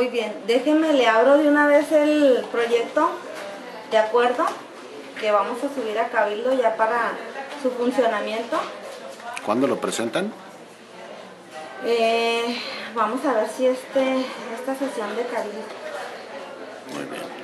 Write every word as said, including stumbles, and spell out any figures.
Muy bien, déjenme, le abro de una vez el proyecto, ¿de acuerdo? Que vamos a subir a Cabildo ya para su funcionamiento. ¿Cuándo lo presentan? Eh, vamos a ver si este, esta sesión de Cabildo. Muy bien.